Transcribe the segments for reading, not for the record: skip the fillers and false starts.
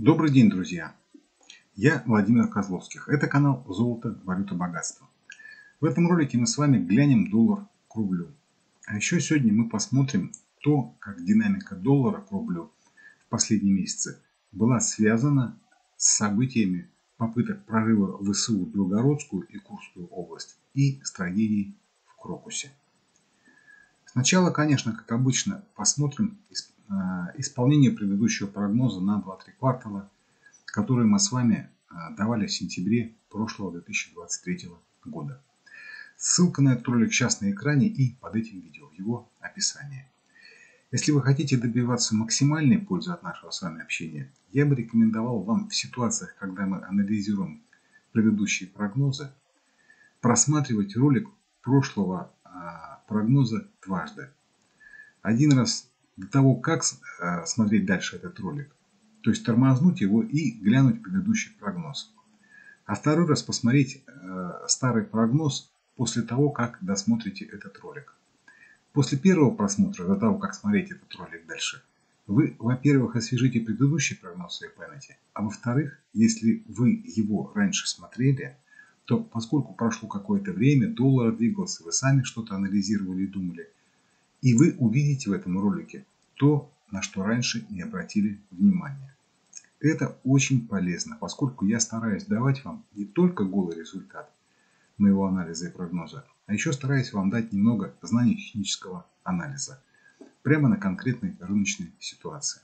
Добрый день, друзья! Я Владимир Козловских. Это канал «Золото, валюта, богатство». В этом ролике мы с вами глянем доллар к рублю. А еще сегодня мы посмотрим то, как динамика доллара к рублю в последние месяцы была связана с событиями попыток прорыва ВСУ в Белгородскую и Курскую область и с трагедией в Крокусе. Сначала, конечно, как обычно, посмотрим исполнение предыдущего прогноза на 2-3 квартала, который мы с вами давали в сентябре прошлого 2023 года. Ссылка на этот ролик сейчас на экране и под этим видео в его описании. Если вы хотите добиваться максимальной пользы от нашего с вами общения, я бы рекомендовал вам в ситуациях, когда мы анализируем предыдущие прогнозы, просматривать ролик прошлого прогноза дважды. Один раз до того, как смотреть дальше этот ролик, то есть тормознуть его и глянуть предыдущий прогноз. А второй раз посмотреть старый прогноз после того, как досмотрите этот ролик. После первого просмотра, до того, как смотреть этот ролик дальше, вы, во-первых, освежите предыдущий прогноз в своей памяти, а во-вторых, если вы его раньше смотрели, то поскольку прошло какое-то время, доллар двигался, вы сами что-то анализировали и думали, и вы увидите в этом ролике то, на что раньше не обратили внимания. Это очень полезно, поскольку я стараюсь давать вам не только голый результат моего анализа и прогноза, а еще стараюсь вам дать немного знаний технического анализа, прямо на конкретной рыночной ситуации.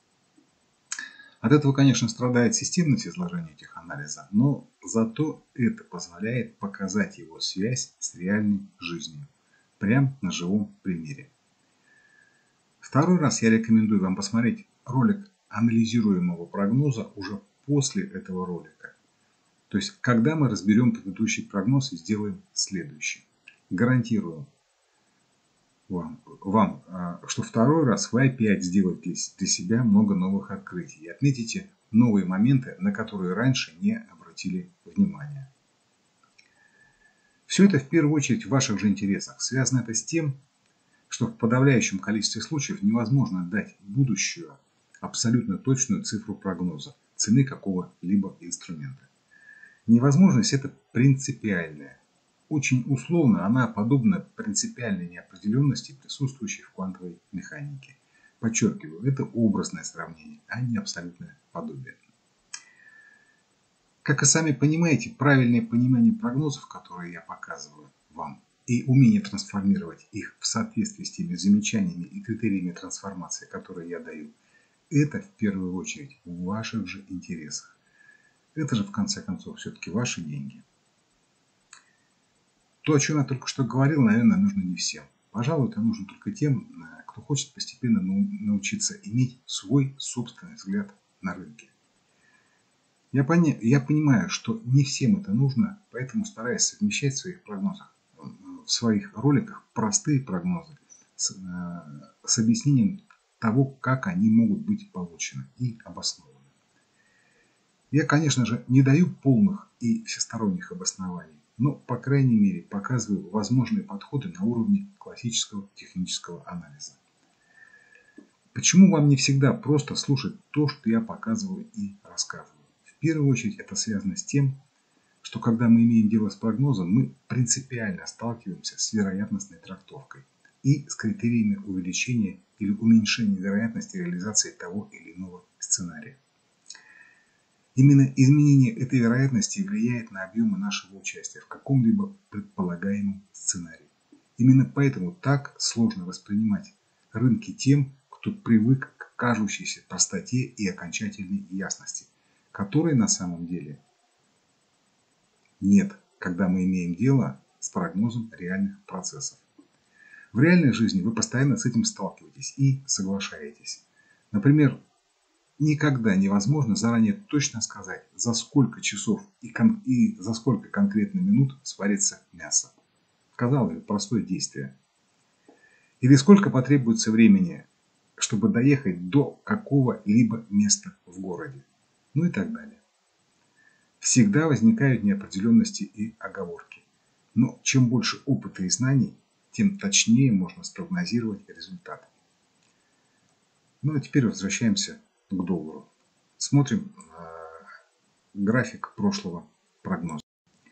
От этого, конечно, страдает системность изложения этих анализа, но зато это позволяет показать его связь с реальной жизнью, прямо на живом примере. Второй раз я рекомендую вам посмотреть ролик анализируемого прогноза уже после этого ролика. То есть, когда мы разберем предыдущий прогноз и сделаем следующий. Гарантирую вам, что второй раз вы опять сделаете для себя много новых открытий и отметите новые моменты, на которые раньше не обратили внимания. Все это в первую очередь в ваших же интересах. Связано это с тем, что в подавляющем количестве случаев невозможно дать будущую абсолютно точную цифру прогноза цены какого-либо инструмента. Невозможность это принципиальная. Очень условно она подобна принципиальной неопределенности, присутствующей в квантовой механике. Подчеркиваю, это образное сравнение, а не абсолютное подобие. Как и сами понимаете, правильное понимание прогнозов, которые я показываю вам, и умение трансформировать их в соответствии с теми замечаниями и критериями трансформации, которые я даю, это в первую очередь в ваших же интересах. Это же в конце концов все-таки ваши деньги. То, о чем я только что говорил, наверное, нужно не всем. Пожалуй, это нужно только тем, кто хочет постепенно научиться иметь свой собственный взгляд на рынке. Я понимаю, что не всем это нужно, поэтому стараюсь совмещать в своих роликах простые прогнозы с объяснением того, как они могут быть получены и обоснованы. Я, конечно же, не даю полных и всесторонних обоснований, но, по крайней мере, показываю возможные подходы на уровне классического технического анализа. Почему вам не всегда просто слушать то, что я показываю и рассказываю? В первую очередь это связано с тем, что когда мы имеем дело с прогнозом, мы принципиально сталкиваемся с вероятностной трактовкой и с критериями увеличения или уменьшения вероятности реализации того или иного сценария. Именно изменение этой вероятности влияет на объемы нашего участия в каком-либо предполагаемом сценарии. Именно поэтому так сложно воспринимать рынки тем, кто привык к кажущейся простоте и окончательной ясности, которой на самом деле нет, когда мы имеем дело с прогнозом реальных процессов. В реальной жизни вы постоянно с этим сталкиваетесь и соглашаетесь. Например, никогда невозможно заранее точно сказать, за сколько часов и за сколько конкретно минут сварится мясо. Казалось бы, простое действие. Или сколько потребуется времени, чтобы доехать до какого-либо места в городе. Ну и так далее. Всегда возникают неопределенности и оговорки. Но чем больше опыта и знаний, тем точнее можно спрогнозировать результат. Ну а теперь возвращаемся к доллару. смотрим график прошлого прогноза.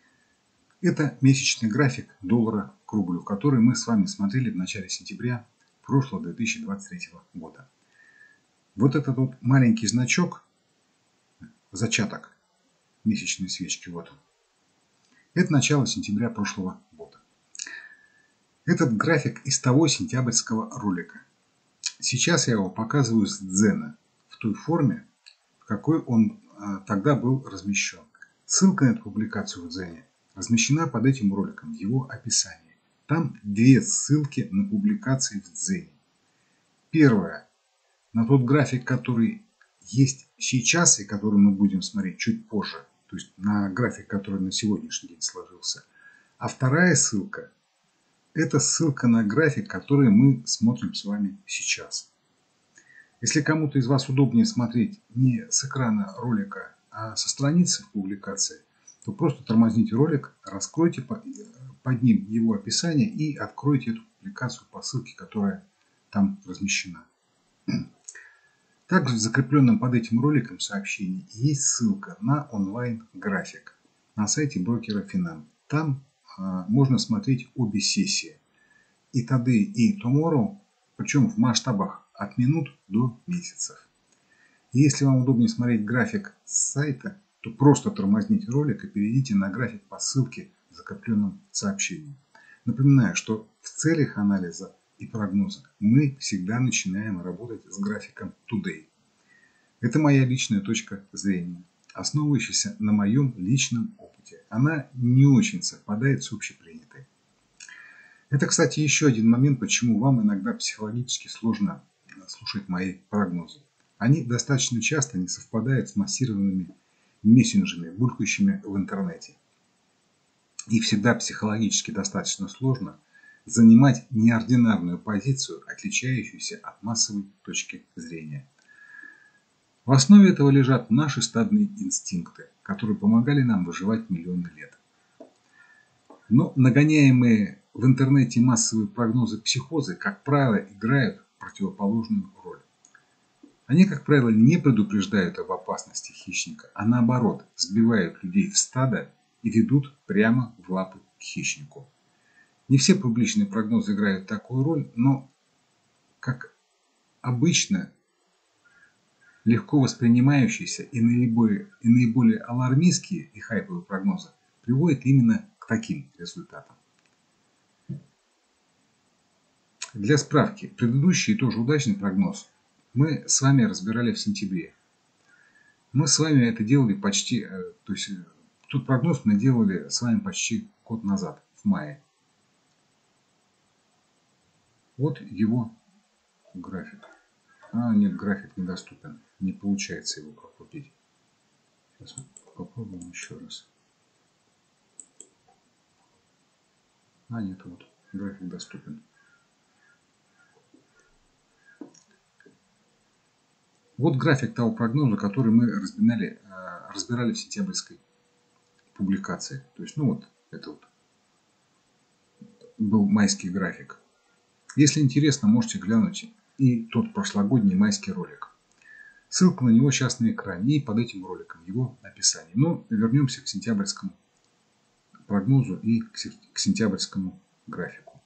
Это месячный график доллара к рублю, который мы с вами смотрели в начале сентября прошлого 2023 года. Вот этот вот маленький значок, зачаток месячной свечки, вот он. Это начало сентября прошлого года. Этот график из того сентябрьского ролика. Сейчас я его показываю с дзена в той форме, в какой он тогда был размещен. Ссылка на эту публикацию в дзене размещена под этим роликом в его описании. Там две ссылки на публикации в дзене. Первая на тот график, который есть сейчас и который мы будем смотреть чуть позже. То есть на график, который на сегодняшний день сложился. А вторая ссылка – это ссылка на график, который мы смотрим с вами сейчас. Если кому-то из вас удобнее смотреть не с экрана ролика, а со страницы в публикации, то просто тормозните ролик, раскройте под ним его описание и откройте эту публикацию по ссылке, которая там размещена. Также в закрепленном под этим роликом сообщении есть ссылка на онлайн-график на сайте брокера Финам. Там можно смотреть обе сессии. И Today, и Tomorrow, причем в масштабах от минут до месяцев. И если вам удобнее смотреть график с сайта, то просто тормозните ролик и перейдите на график по ссылке в закрепленном сообщении. Напоминаю, что в целях анализа и прогноза мы всегда начинаем работать с графиком Today. Это моя личная точка зрения, основывающаяся на моем личном опыте. Она не очень совпадает с общепринятой. Это, кстати, еще один момент, почему вам иногда психологически сложно слушать мои прогнозы. Они достаточно часто не совпадают с массированными мессенджерами, булькающими в интернете. И всегда психологически достаточно сложно занимать неординарную позицию, отличающуюся от массовой точки зрения. В основе этого лежат наши стадные инстинкты, которые помогали нам выживать миллионы лет. Но нагоняемые в интернете массовые прогнозы психозы, как правило, играют противоположную роль. Они, как правило, не предупреждают об опасности хищника, а наоборот, сбивают людей в стадо и ведут прямо в лапы к хищнику. Не все публичные прогнозы играют такую роль, но, как обычно, легко воспринимающиеся и наиболее алармистские и хайповые прогнозы приводят именно к таким результатам. Для справки, предыдущий тоже удачный прогноз мы с вами разбирали в сентябре. Мы с вами это делали почти, то есть тот прогноз мы делали с вами почти год назад, в мае. Вот его график. Нет, график недоступен. Не получается его прокрутить. Сейчас попробуем еще раз. Нет, вот, график доступен. Вот график того прогноза, который мы разбирали в сентябрьской публикации. То есть, это вот был майский график. Если интересно, можете глянуть и тот прошлогодний майский ролик. Ссылка на него сейчас на экране и под этим роликом его описание. Но вернемся к сентябрьскому прогнозу и к сентябрьскому графику.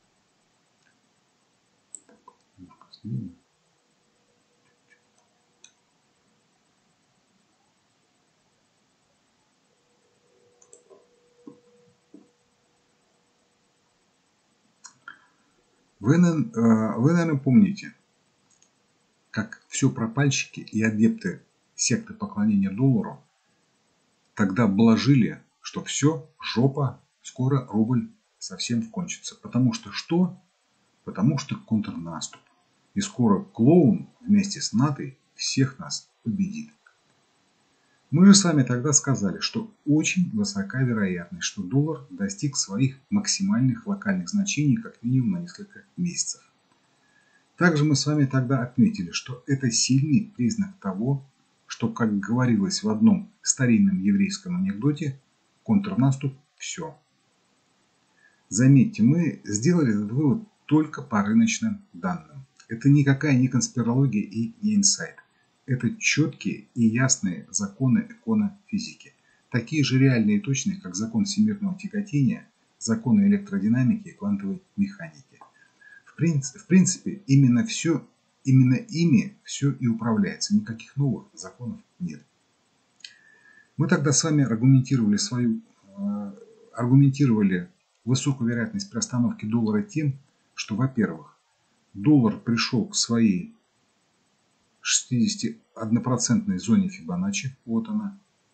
Вы, наверное, помните, как все пропальщики и адепты секты поклонения доллару тогда блажили, что все, жопа, скоро рубль совсем кончится. Потому что что? Потому что контрнаступ. И скоро клоун вместе с Натой всех нас победит. Мы же с вами тогда сказали, что очень высока вероятность, что доллар достиг своих максимальных локальных значений как минимум на несколько месяцев. Также мы с вами тогда отметили, что это сильный признак того, что, как говорилось в одном старинном еврейском анекдоте, контрнаступ – все. Заметьте, мы сделали этот вывод только по рыночным данным. Это никакая не конспирология и не инсайт. Это четкие и ясные законы эконофизики. Такие же реальные и точные, как закон всемирного тяготения, законы электродинамики и квантовой механики. В принципе, именно ими все и управляется. Никаких новых законов нет. Мы тогда с вами аргументировали высокую вероятность приостановки доллара тем, что, во-первых, доллар пришел к своей 61% зоне Фибоначчи, вот она,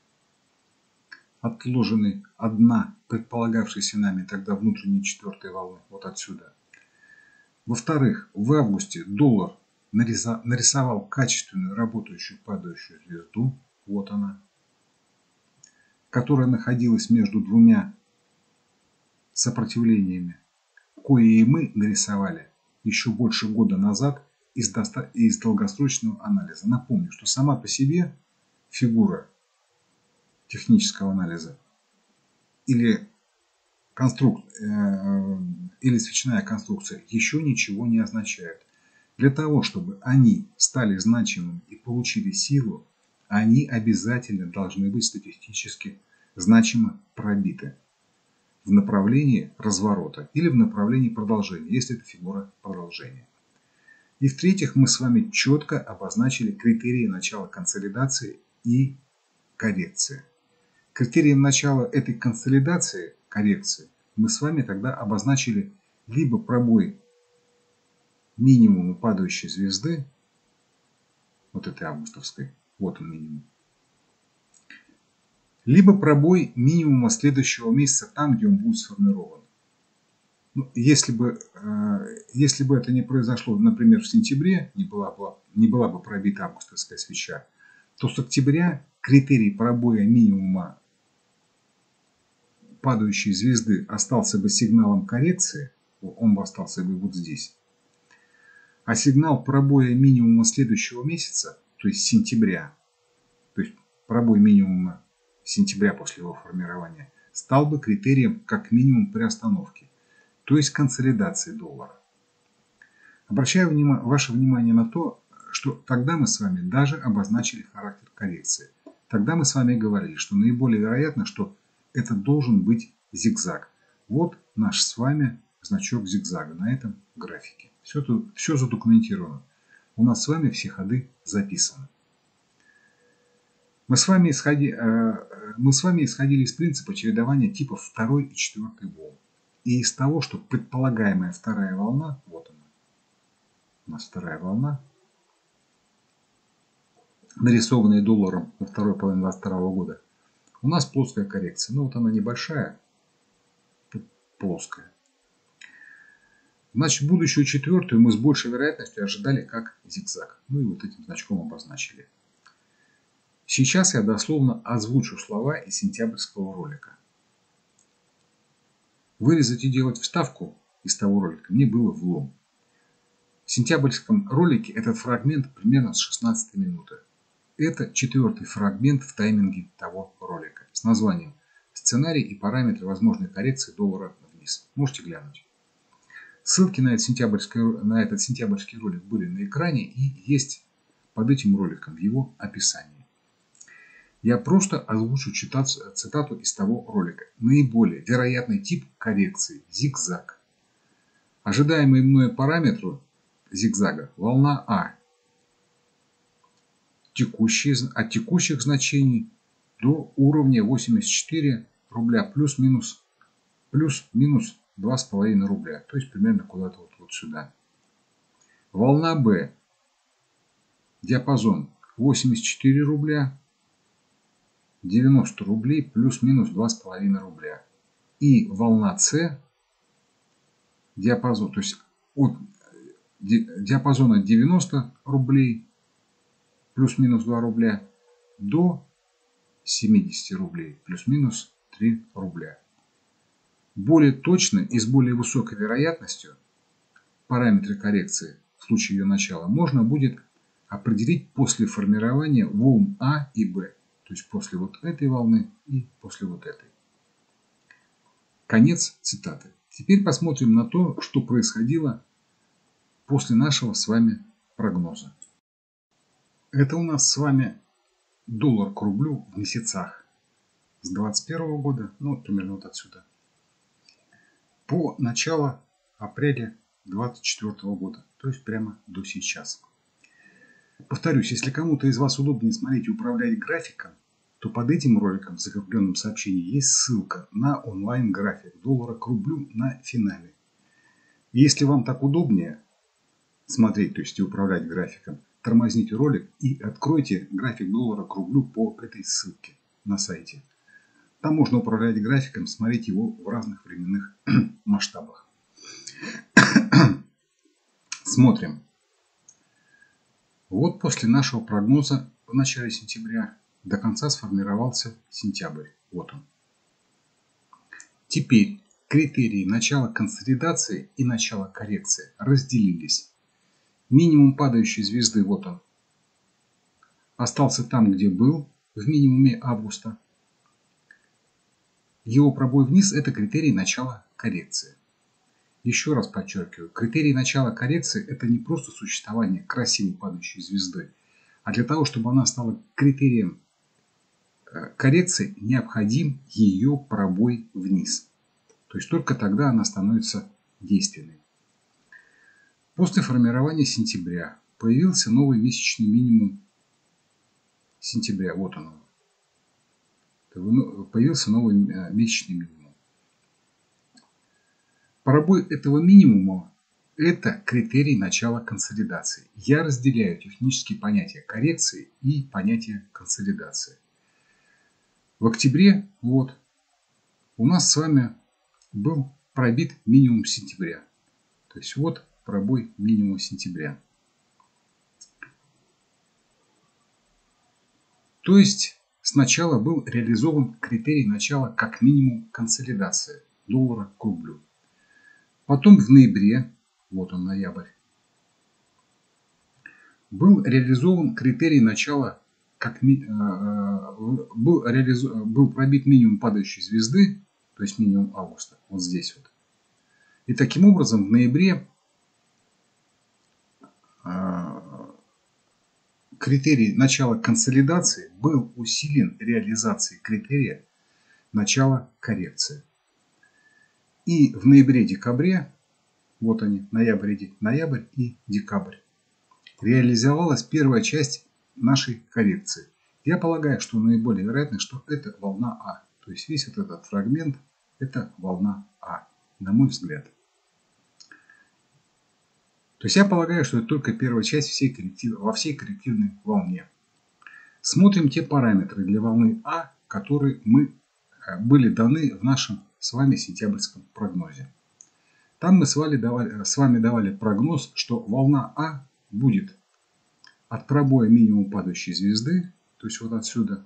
отложенной от дна предполагавшейся нами тогда внутренней четвертой волны, вот отсюда. Во-вторых, в августе доллар нарисовал качественную работающую падающую звезду, вот она, которая находилась между двумя сопротивлениями, кое и мы нарисовали еще больше года назад из долгосрочного анализа. Напомню, что сама по себе фигура технического анализа или свечная конструкция еще ничего не означает. Для того, чтобы они стали значимыми и получили силу, они обязательно должны быть статистически значимо пробиты в направлении разворота или в направлении продолжения, если это фигура продолжения. И в-третьих, мы с вами четко обозначили критерии начала консолидации и коррекции. Критерием начала этой консолидации, коррекции, мы с вами тогда обозначили либо пробой минимума падающей звезды, вот этой августовской, вот он минимум, либо пробой минимума следующего месяца там, где он будет сформирован. Ну, если бы это не произошло, например, в сентябре, не была бы пробита августовская свеча, то с октября критерий пробоя минимума падающей звезды остался бы сигналом коррекции, он бы остался бы вот здесь. А сигнал пробоя минимума следующего месяца, то есть сентября, то есть пробой минимума сентября после его формирования, стал бы критерием как минимум приостановки, то есть консолидации доллара. Обращаю ваше внимание на то, что тогда мы с вами даже обозначили характер коррекции. Тогда мы с вами говорили, что наиболее вероятно, что это должен быть зигзаг. Вот наш с вами значок зигзага на этом графике. Все задокументировано. У нас с вами все ходы записаны. Мы с вами исходили из принципа чередования типов второй и четвертой волн. И из того, что предполагаемая вторая волна, вот она, у нас вторая волна, нарисованная долларом на второй половине 2022 года, у нас плоская коррекция. Ну вот она небольшая, плоская. Значит, будущую четвертую мы с большей вероятностью ожидали как зигзаг. Ну и вот этим значком обозначили. Сейчас я дословно озвучу слова из сентябрьского ролика. Вырезать и делать вставку из того ролика мне было влом. В сентябрьском ролике этот фрагмент примерно с 16 минуты. Это четвертый фрагмент в тайминге того ролика с названием «Сценарий и параметры возможной коррекции доллара вниз». Можете глянуть. Ссылки на этот сентябрьский ролик были на экране и есть под этим роликом в его описании. Я просто озвучу цитату из того ролика. Наиболее вероятный тип коррекции – зигзаг. Ожидаемые мною параметры зигзага – волна А. От текущих значений до уровня 84 рубля плюс-минус 2,5 рубля. То есть примерно куда-то вот сюда. Волна Б. Диапазон 84 рубля. 90 рублей плюс-минус 2,5 рубля. И волна С, диапазон, то есть от диапазона 90 рублей плюс-минус 2 рубля до 70 рублей плюс-минус 3 рубля. Более точно и с более высокой вероятностью параметры коррекции в случае ее начала можно будет определить после формирования волн А и Б. То есть после вот этой волны и после вот этой. Конец цитаты. Теперь посмотрим на то, что происходило после нашего с вами прогноза. Это у нас с вами доллар к рублю в месяцах с 2021 года, ну примерно вот отсюда, по начало апреля 2024 года, то есть прямо до сейчас. Повторюсь, если кому-то из вас удобнее смотреть и управлять графиком, то под этим роликом в закрепленном сообщении есть ссылка на онлайн-график доллара к рублю на финале. И если вам так удобнее смотреть, то есть и управлять графиком, тормозните ролик и откройте график доллара к рублю по этой ссылке на сайте. Там можно управлять графиком, смотреть его в разных временных масштабах. Смотрим. Вот после нашего прогноза в начале сентября до конца сформировался сентябрь. Вот он. Теперь критерии начала консолидации и начала коррекции разделились. Минимум падающей звезды, вот он, остался там, где был, в минимуме августа. Его пробой вниз – это критерий начала коррекции. Еще раз подчеркиваю, критерий начала коррекции – это не просто существование красивой падающей звезды, а для того, чтобы она стала критерием коррекции, необходим ее пробой вниз. То есть только тогда она становится действенной. После формирования сентября появился новый месячный минимум сентября. Вот он. Появился новый месячный минимум. Пробой этого минимума – это критерий начала консолидации. Я разделяю технические понятия коррекции и понятия консолидации. В октябре вот у нас с вами был пробит минимум сентября. То есть вот пробой минимума сентября. То есть сначала был реализован критерий начала как минимум консолидации доллара к рублю. Потом в ноябре, вот он ноябрь, был реализован критерий начала, был пробит минимум падающей звезды, то есть минимум августа, вот здесь вот. И таким образом в ноябре критерий начала консолидации был усилен реализацией критерия начала коррекции. И в ноябре-декабре, вот они, ноябрь и декабрь, реализовалась первая часть нашей коррекции. Я полагаю, что наиболее вероятно, что это волна А. То есть весь вот этот фрагмент – это волна А, на мой взгляд. То есть я полагаю, что это только первая часть во всей коррективной волне. Смотрим те параметры для волны А, которые были даны в нашем с вами сентябрьском прогнозе. Там мы с вами давали прогноз, что волна А будет от пробоя минимум падающей звезды, то есть вот отсюда,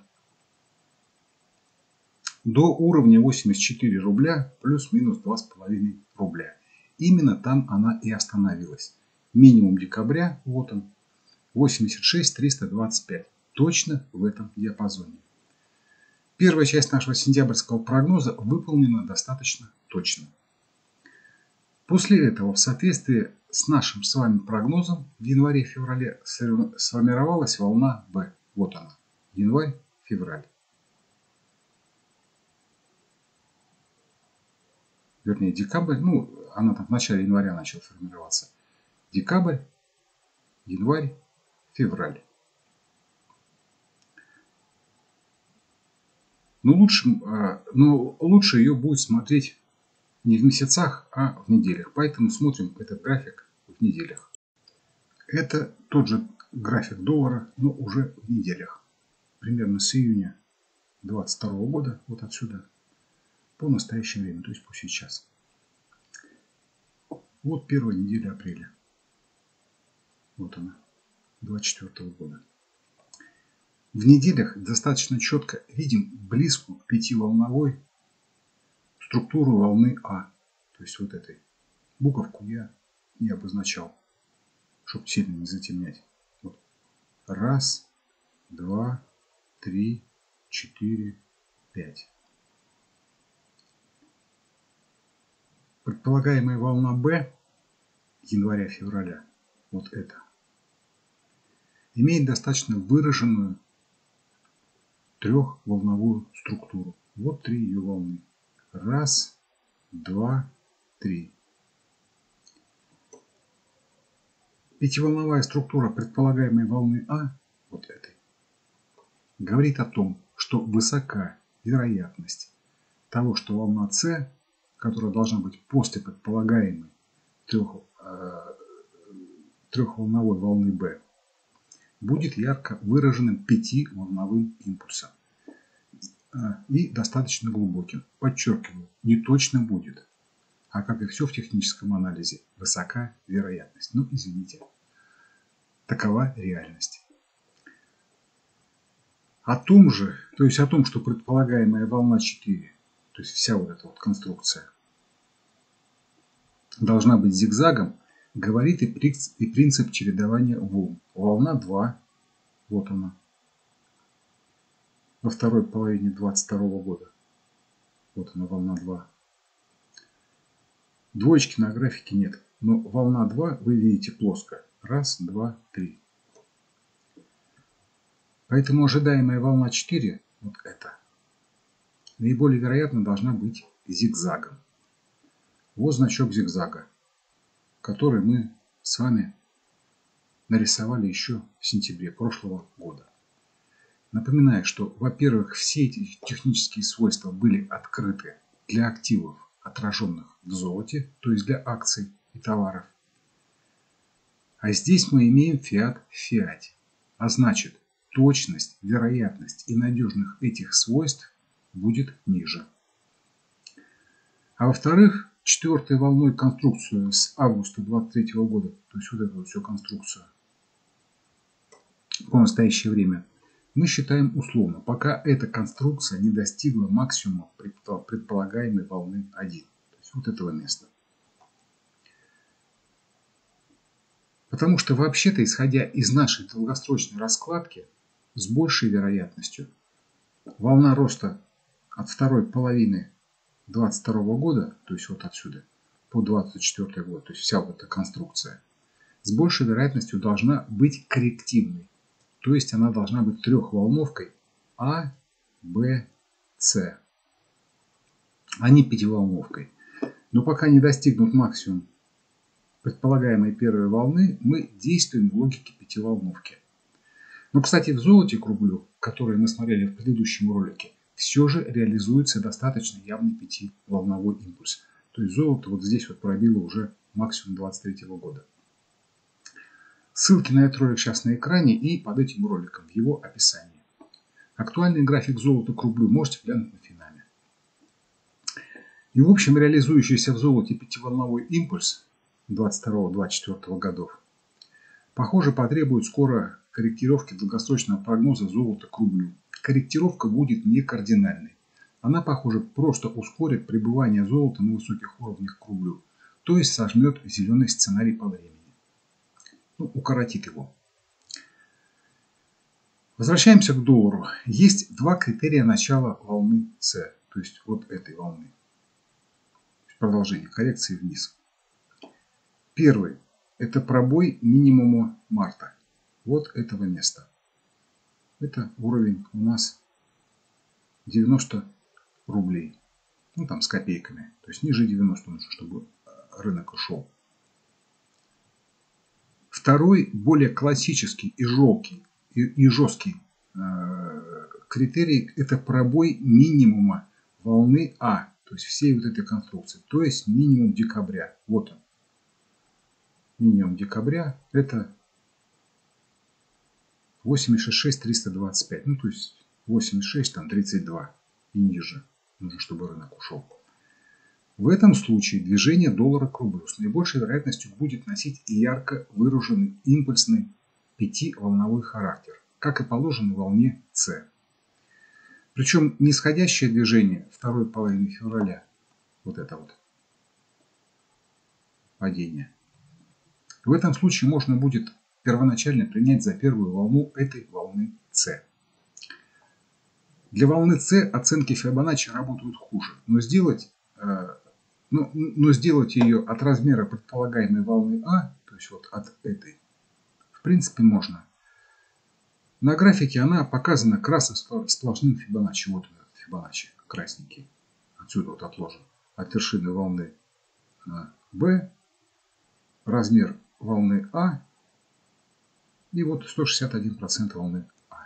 до уровня 84 рубля плюс-минус 2,5 рубля. Именно там она и остановилась. Минимум декабря, вот он, 86 325. Точно в этом диапазоне. Первая часть нашего сентябрьского прогноза выполнена достаточно точно. После этого, в соответствии с нашим с вами прогнозом, в январе-феврале сформировалась волна Б. Вот она. Январь-февраль. Вернее, декабрь. Ну, она там в начале января начала формироваться. Декабрь, январь, февраль. Но лучше ее будет смотреть не в месяцах, а в неделях. Поэтому смотрим этот график в неделях. Это тот же график доллара, но уже в неделях. Примерно с июня 2022 года, вот отсюда, по настоящее время, то есть по сейчас. Вот первая неделя апреля. Вот она, 2024 года. В неделях достаточно четко видим близкую к пятиволновой структуру волны А. То есть вот этой буковку я не обозначал, чтобы сильно не затемнять. Вот. Раз, два, три, четыре, пять. Предполагаемая волна Б января-февраля, вот это, имеет достаточно выраженную трехволновую структуру. Вот три ее волны. Раз, два, три. Пятиволновая структура предполагаемой волны А, вот этой, говорит о том, что высока вероятность того, что волна С, которая должна быть после предполагаемой трехволновой волны Б, будет ярко выраженным пятиволновым импульсом и достаточно глубоким. Подчеркиваю, не точно будет, а как и все в техническом анализе, высока вероятность. Ну, извините, такова реальность. О том же, то есть о том, что предполагаемая волна 4, то есть вся вот эта вот конструкция, должна быть зигзагом, говорит и принцип чередования волн. Волна 2, вот она, во второй половине 22 года. Вот она, волна 2. Двоечки на графике нет, но волна 2 вы видите плоско. Раз, два, три. Поэтому ожидаемая волна 4, вот эта, наиболее вероятно должна быть зигзагом. Вот значок зигзага, который мы с вами нарисовали еще в сентябре прошлого года. Напоминаю, что, во-первых, все эти технические свойства были открыты для активов, отраженных в золоте, то есть для акций и товаров. А здесь мы имеем фиат в фиате. А значит, точность, вероятность и надежность этих свойств будет ниже. А во-вторых, четвертой волной конструкцию с августа 23 года, то есть вот эту вот всю конструкцию по настоящее время, мы считаем условно, пока эта конструкция не достигла максимума предполагаемой волны 1. То есть вот этого места. Потому что вообще-то, исходя из нашей долгосрочной раскладки, с большей вероятностью волна роста от второй половины 22 года, то есть вот отсюда, по 24 год, то есть вся вот эта конструкция, с большей вероятностью должна быть коррективной. То есть она должна быть трехволновкой А, Б, С, а не пятиволновкой. Но пока не достигнут максимум предполагаемой первой волны, мы действуем в логике пятиволновки. Но, кстати, в золоте к рублю, который мы смотрели в предыдущем ролике, все же реализуется достаточно явный пятиволновой импульс. То есть золото вот здесь вот пробило уже максимум 23 года. Ссылки на этот ролик сейчас на экране и под этим роликом в его описании. Актуальный график золота к рублю можете глянуть на финале. И в общем, реализующийся в золоте пятиволновой импульс 22-24 годов, похоже, потребует скоро корректировки долгосрочного прогноза золота к рублю. Корректировка будет не кардинальной. Она, похоже, просто ускорит пребывание золота на высоких уровнях к рублю, то есть сожмет зеленый сценарий по времени. Укоротит его. Возвращаемся к доллару. Есть два критерия начала волны С, то есть вот этой волны. Продолжение коррекции вниз. Первый – это пробой минимума марта. Вот этого места. Это уровень у нас 90 рублей. Ну там с копейками. То есть ниже 90 нужно, чтобы рынок ушел. Второй, более классический и жесткий критерий – это пробой минимума волны А, то есть всей вот этой конструкции, то есть минимум декабря. Вот он. Минимум декабря – это 86,325, ну то есть 86, там 32 и ниже. Нужно, чтобы рынок ушел. В этом случае движение доллара к рублю с наибольшей вероятностью будет носить ярко выраженный импульсный пятиволновой характер, как и положено волне С. Причем нисходящее движение второй половины февраля, вот это вот падение, в этом случае можно будет первоначально принять за первую волну этой волны С. Для волны С оценки Фибоначчи работают хуже, но сделать ее от размера предполагаемой волны А, то есть вот от этой, в принципе можно. На графике она показана красным сплошным Фибоначчи. Вот он, этот Фибоначчи красненький. Отсюда вот отложен. От вершины волны B, размер волны А и вот 161% волны А.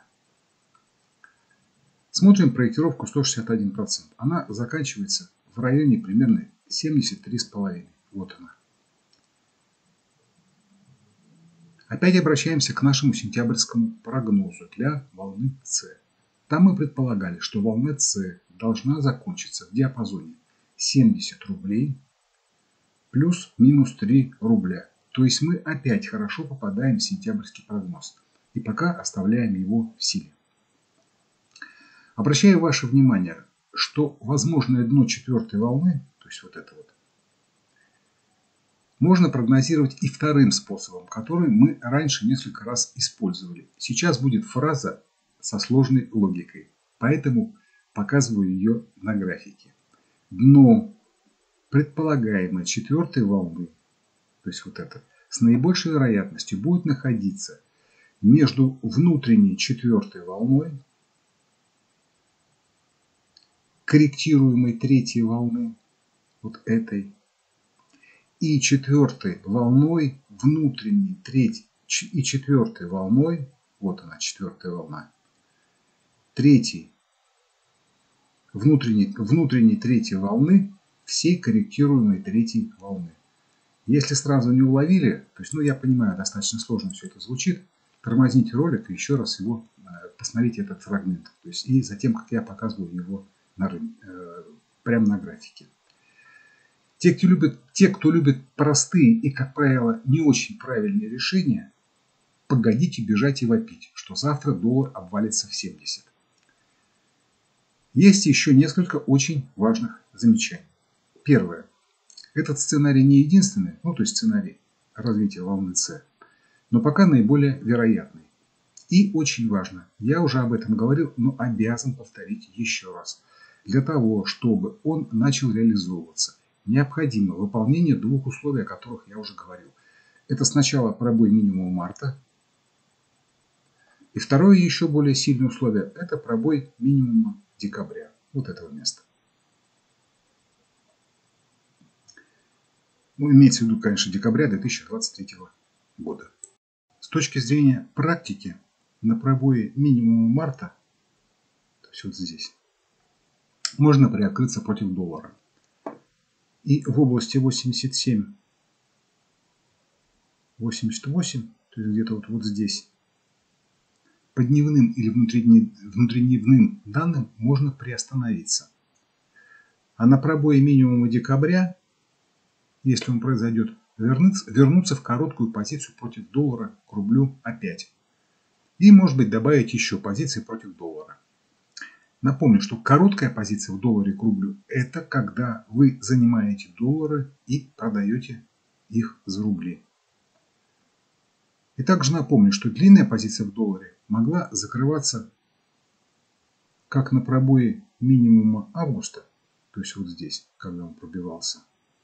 Смотрим проектировку 161%. Она заканчивается в районе примерно 73,5. Вот она. Опять обращаемся к нашему сентябрьскому прогнозу для волны С. Там мы предполагали, что волна С должна закончиться в диапазоне 70 рублей плюс-минус 3 рубля. То есть мы опять хорошо попадаем в сентябрьский прогноз. И пока оставляем его в силе. Обращаю ваше внимание, что возможное дно четвертой волны, то есть вот это вот, можно прогнозировать и вторым способом, который мы раньше несколько раз использовали. Сейчас будет фраза со сложной логикой, поэтому показываю ее на графике. Дно предполагаемой четвертой волны, то есть вот это, с наибольшей вероятностью будет находиться между внутренней четвертой волной, корректируемой третьей волны, вот этой, и четвертой волной, внутренней третьей и четвертой волной, вот она четвертая волна, третьей, внутренней третьей волны, всей корректируемой третьей волны. Если сразу не уловили, то есть, я понимаю, достаточно сложно все это звучит, тормозните ролик и еще раз его посмотрите, этот фрагмент. То есть, и затем, как я показываю его прямо на графике. Те, кто любит простые и, как правило, не очень правильные решения, погодите бежать и вопить, что завтра доллар обвалится в 70. Есть еще несколько очень важных замечаний. Первое. Этот сценарий не единственный, то есть сценарий развития волны С, но пока наиболее вероятный. И очень важно, я уже об этом говорил, но обязан повторить еще раз. Для того, чтобы он начал реализовываться, необходимо выполнение двух условий, о которых я уже говорил. Это сначала пробой минимума марта. И второе, еще более сильное условие, это пробой минимума декабря. Вот этого места. Имеется в виду, конечно, декабря 2023 года. С точки зрения практики, на пробое минимума марта, то есть вот здесь, можно приоткрыться против доллара. И в области 87-88, то есть где-то вот здесь, по дневным или внутридневным данным можно приостановиться. А на пробое минимума декабря, если он произойдет, вернуться в короткую позицию против доллара к рублю опять. И, может быть, добавить еще позиции против доллара. Напомню, что короткая позиция в долларе к рублю – это когда вы занимаете доллары и продаете их за рубли. И также напомню, что длинная позиция в долларе могла закрываться как на пробое минимума августа, то есть вот здесь, когда он пробивался.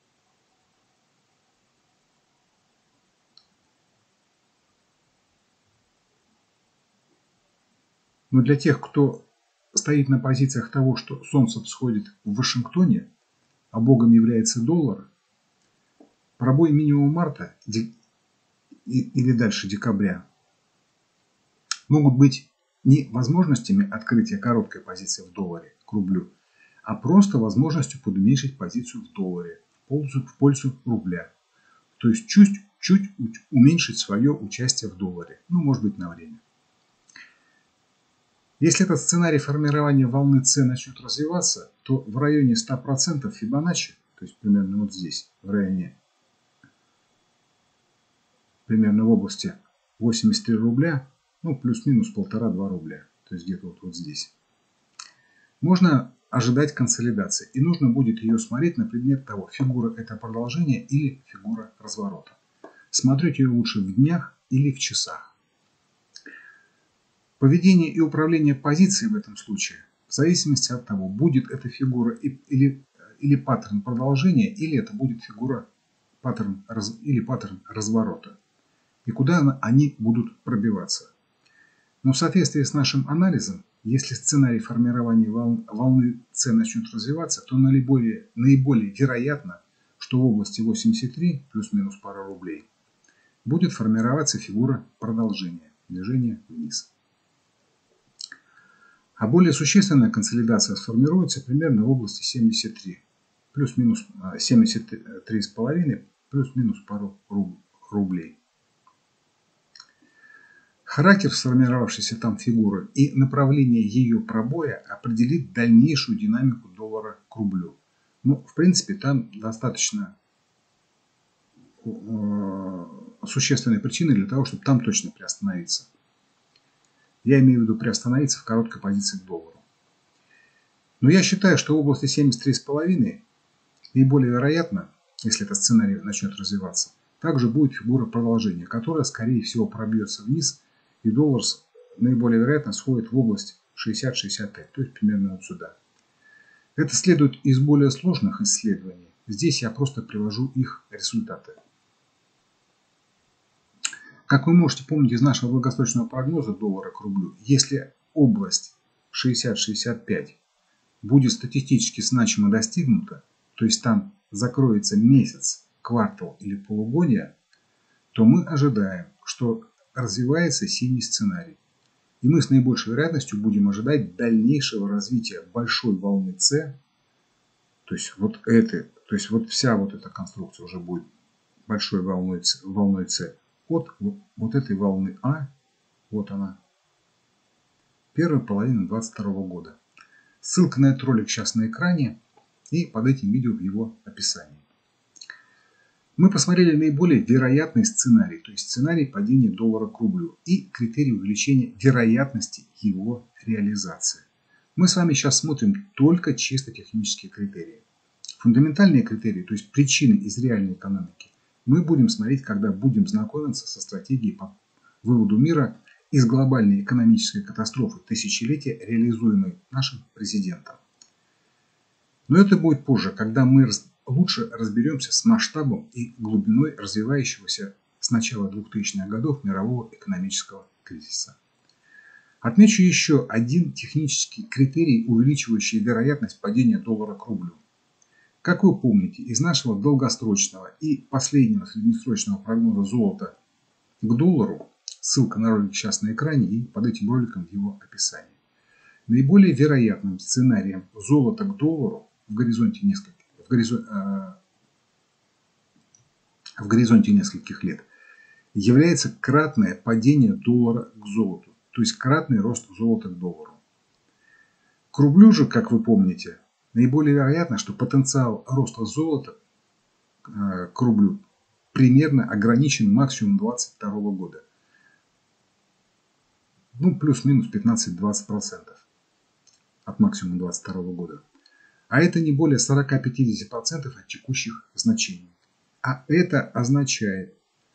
Но для тех, кто стоит на позициях того, что солнце всходит в Вашингтоне, а богом является доллар, пробой минимума марта или дальше декабря могут быть не возможностями открытия короткой позиции в долларе к рублю, а просто возможностью подуменьшить позицию в долларе в пользу рубля. То есть чуть уменьшить свое участие в долларе, может быть, на время. Если этот сценарий формирования волны С начнет развиваться, то в районе 100% Фибоначчи, то есть примерно вот здесь, в районе, примерно в области 83 рубля, плюс-минус 1,5-2 рубля, то есть где-то вот здесь, можно ожидать консолидации. И нужно будет ее смотреть на предмет того, фигура это продолжение или фигура разворота. Смотреть ее лучше в днях или в часах. Поведение и управление позицией в этом случае, в зависимости от того, будет эта фигура или паттерн продолжения, или это будет фигура паттерн разворота. И куда они будут пробиваться. Но в соответствии с нашим анализом, если сценарий формирования волны С начнет развиваться, то наиболее вероятно, что в области 83 плюс-минус пара рублей будет формироваться фигура продолжения движения вниз. А более существенная консолидация сформируется примерно в области 73 плюс-минус 73,5 плюс-минус пару рублей. Характер сформировавшейся там фигуры и направление ее пробоя определит дальнейшую динамику доллара к рублю. Ну, в принципе, там достаточно существенные причины для того, чтобы там точно приостановиться. Я имею в виду приостановиться в короткой позиции к доллару. Но я считаю, что в области 73,5 наиболее вероятно, если этот сценарий начнет развиваться, также будет фигура продолжения, которая, скорее всего, пробьется вниз, и доллар наиболее вероятно сходит в область 60-65, то есть примерно вот сюда. Это следует из более сложных исследований. Здесь я просто привожу их результаты. Как вы можете помнить из нашего долгосрочного прогноза доллара к рублю, если область 60-65 будет статистически значимо достигнута, то есть там закроется месяц, квартал или полугодие, то мы ожидаем, что развивается синий сценарий. И мы с наибольшей вероятностью будем ожидать дальнейшего развития большой волны С. То есть вот вся вот эта конструкция уже будет большой волной С от вот этой волны А, вот она, первой половины 2022 года. Ссылка на этот ролик сейчас на экране и под этим видео в его описании. Мы посмотрели наиболее вероятный сценарий, то есть сценарий падения доллара к рублю и критерий увеличения вероятности его реализации. Мы с вами сейчас смотрим только чисто технические критерии. Фундаментальные критерии, то есть причины из реальной экономики, мы будем смотреть, когда будем знакомиться со стратегией по выводу мира из глобальной экономической катастрофы тысячелетия, реализуемой нашим президентом. Но это будет позже, когда мы лучше разберемся с масштабом и глубиной развивающегося с начала 2000-х годов мирового экономического кризиса. Отмечу еще один технический критерий, увеличивающий вероятность падения доллара к рублю. Как вы помните, из нашего долгосрочного и последнего среднесрочного прогноза золота к доллару, ссылка на ролик сейчас на экране и под этим роликом в его описании, наиболее вероятным сценарием золота к доллару в горизонте нескольких лет является кратное падение доллара к золоту, то есть кратный рост золота к доллару. К рублю же, как вы помните, наиболее вероятно, что потенциал роста золота к рублю примерно ограничен максимум 2022 года. Ну, плюс-минус 15-20% от максимума 2022 года. А это не более 40-50% от текущих значений. А это означает,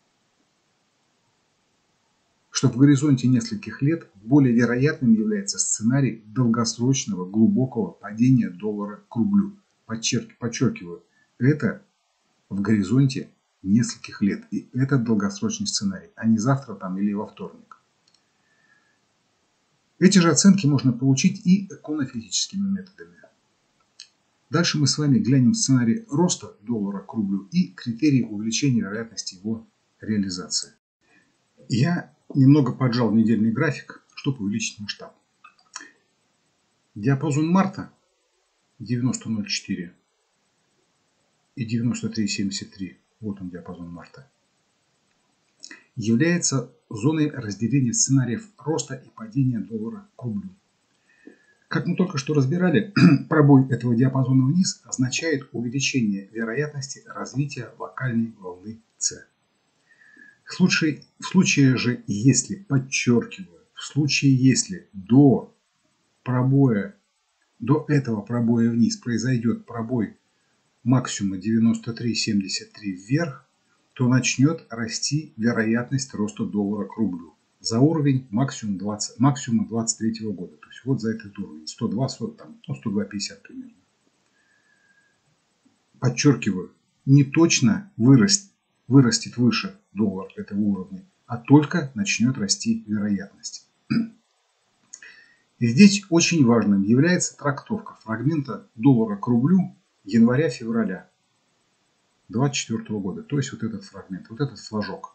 что в горизонте нескольких лет более вероятным является сценарий долгосрочного глубокого падения доллара к рублю. Подчеркиваю, это в горизонте нескольких лет. И это долгосрочный сценарий, а не завтра там или во вторник. Эти же оценки можно получить и экономическими методами. Дальше мы с вами глянем сценарий роста доллара к рублю и критерии увеличения вероятности его реализации. Я немного поджал недельный график, чтобы увеличить масштаб. Диапазон марта 90.04 и 93.73, вот он диапазон марта, является зоной разделения сценариев роста и падения доллара к рублю. Как мы только что разбирали, пробой этого диапазона вниз означает увеличение вероятности развития локальной волны С. В случае же, если, подчеркиваю, в случае если до этого пробоя вниз произойдет пробой максимума 93.73 вверх, то начнет расти вероятность роста доллара к рублю за уровень максимума 2023 года. То есть вот за этот уровень 102.50 примерно. Подчеркиваю, не точно вырастет выше доллар этого уровня, а только начнет расти вероятность. И здесь очень важным является трактовка фрагмента доллара к рублю января-февраля 2024 года. То есть вот этот фрагмент, вот этот флажок.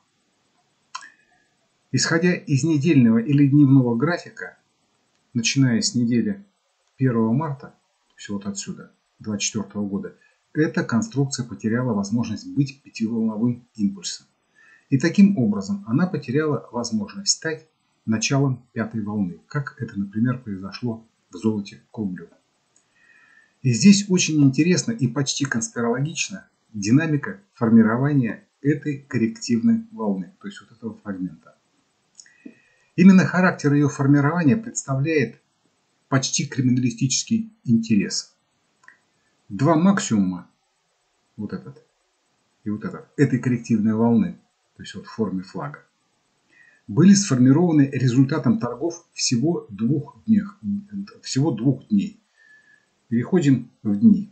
Исходя из недельного или дневного графика, начиная с недели 1 марта, все вот отсюда, 2024 года, эта конструкция потеряла возможность быть пятиволновым импульсом. И таким образом она потеряла возможность стать началом пятой волны, как это, например, произошло в золоте к рублю. И здесь очень интересно и почти конспирологично динамика формирования этой коррективной волны, то есть вот этого фрагмента. Именно характер ее формирования представляет почти криминалистический интерес. Два максимума, вот этот и вот этот, этой коррективной волны, то есть вот в форме флага, были сформированы результатом торгов всего двух дней. Переходим в дни.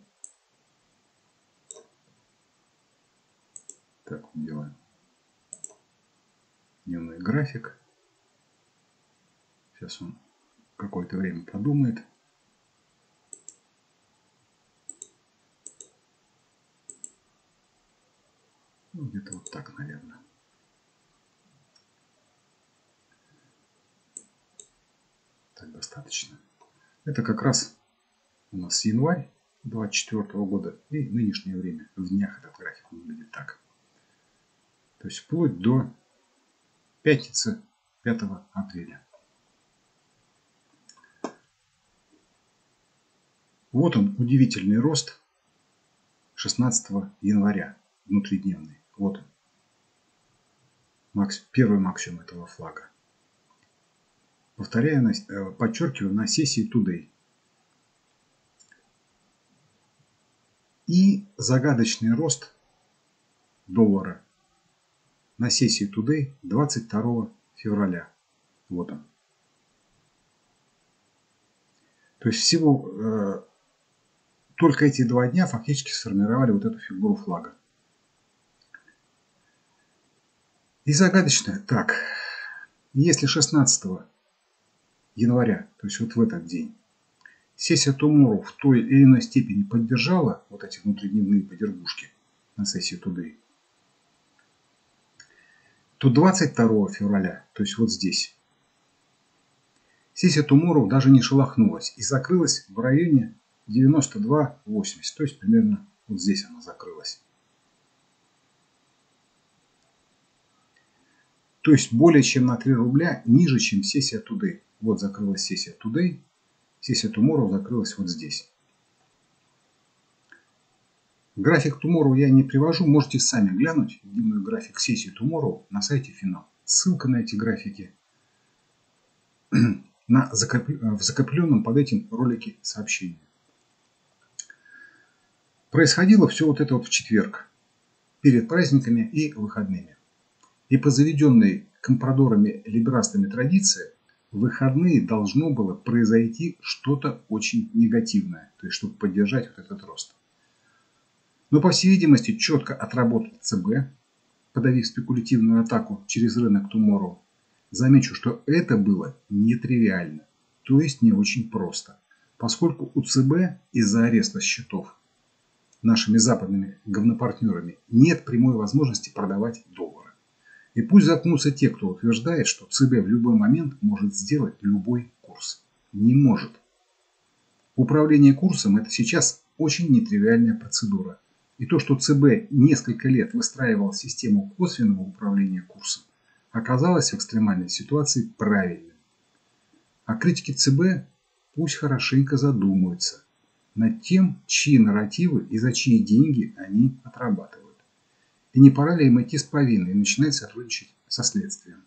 Так, делаем дневной график. Сейчас он какое-то время подумает. Ну, где-то вот так, наверное. Так достаточно. Это как раз у нас январь 2024 года и нынешнее время. В днях этот график выглядит так. То есть вплоть до пятницы 5 апреля. Вот он, удивительный рост 16 января, внутридневный. Вот он, первый максимум этого флага. Повторяю, подчеркиваю, на сессии Today. И загадочный рост доллара на сессии Today 22 февраля. Вот он. То есть всего только эти 2 дня фактически сформировали вот эту фигуру флага. И загадочно, так, если 16 января, то есть вот в этот день, сессия Tomorrow в той или иной степени поддержала вот эти внутридневные подергушки на сессии Today, то 22 февраля, то есть вот здесь, сессия Tomorrow даже не шелохнулась и закрылась в районе 92.80, то есть примерно вот здесь она закрылась. То есть более чем на 3 рубля ниже, чем сессия Today. Вот закрылась сессия Today, сессия Tomorrow закрылась вот здесь. График Tomorrow я не привожу, можете сами глянуть дневной график сессии Tomorrow на сайте Финал. Ссылка на эти графики в закрепленном под этим ролике сообщении. Происходило все вот это вот в четверг, перед праздниками и выходными. И по заведенной компрадорами-либерастами традиции, в выходные должно было произойти что-то очень негативное, то есть чтобы поддержать вот этот рост. Но, по всей видимости, четко отработал ЦБ, подавив спекулятивную атаку через рынок Tomorrow. Замечу, что это было нетривиально, то есть не очень просто, поскольку у ЦБ из-за ареста счетов нашими западными говнопартнерами нет прямой возможности продавать доллары. И пусть заткнутся те, кто утверждает, что ЦБ в любой момент может сделать любой курс. Не может. Управление курсом – это сейчас очень нетривиальная процедура. И то, что ЦБ несколько лет выстраивал систему косвенного управления курсом, оказалось в экстремальной ситуации правильным. А критики ЦБ пусть хорошенько задумаются над тем, чьи нарративы и за чьи деньги они отрабатывают. И не пора ли им идти с повинной и начинать сотрудничать со следствием.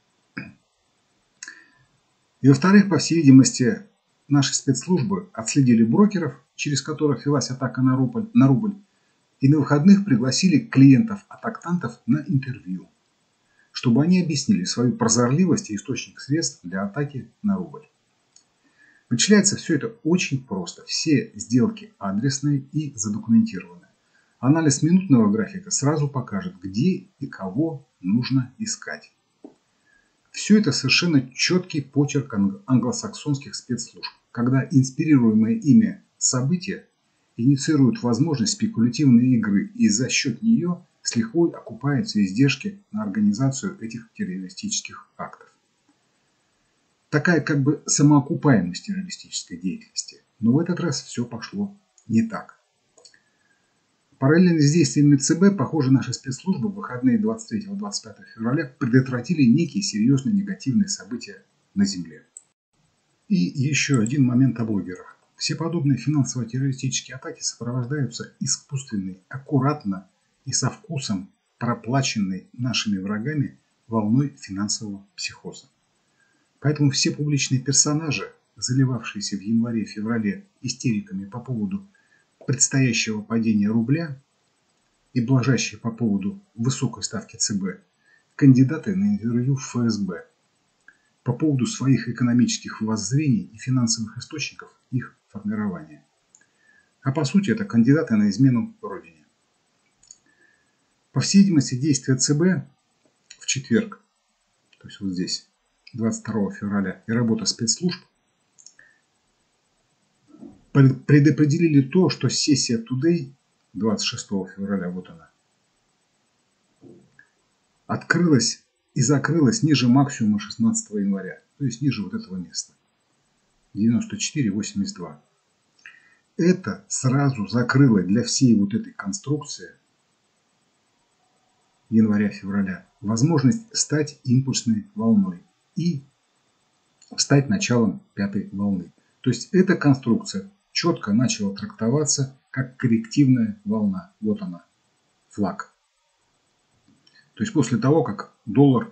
И во-вторых, по всей видимости, наши спецслужбы отследили брокеров, через которых велась атака на рубль, и на выходных пригласили клиентов-атактантов на интервью, чтобы они объяснили свою прозорливость и источник средств для атаки на рубль. Вычисляется все это очень просто. Все сделки адресные и задокументированы. Анализ минутного графика сразу покажет, где и кого нужно искать. Все это совершенно четкий почерк англосаксонских спецслужб, когда инспирируемое ими события инициируют возможность спекулятивной игры и за счет нее с лихвой окупаются издержки на организацию этих террористических актов. Такая как бы самоокупаемость террористической деятельности. Но в этот раз все пошло не так. Параллельно с действиями ЦБ, похоже, наши спецслужбы в выходные 23-25 февраля предотвратили некие серьезные негативные события на Земле. И еще один момент о блогерах. Все подобные финансово-террористические атаки сопровождаются искусственной, аккуратно и со вкусом проплаченной нашими врагами волной финансового психоза. Поэтому все публичные персонажи, заливавшиеся в январе-феврале истериками по поводу предстоящего падения рубля и блажащие по поводу высокой ставки ЦБ, кандидаты на интервью в ФСБ по поводу своих экономических воззрений и финансовых источников их формирования. А по сути это кандидаты на измену Родине. По всей видимости, действия ЦБ в четверг, то есть вот здесь, 22 февраля, и работа спецслужб предопределили то, что сессия Today 26 февраля, вот она, открылась и закрылась ниже максимума 16 января, то есть ниже вот этого места, 94,82. Это сразу закрыло для всей вот этой конструкции января-февраля возможность стать импульсной волной и стать началом пятой волны. То есть эта конструкция четко начала трактоваться как коррективная волна. Вот она, флаг. То есть после того, как доллар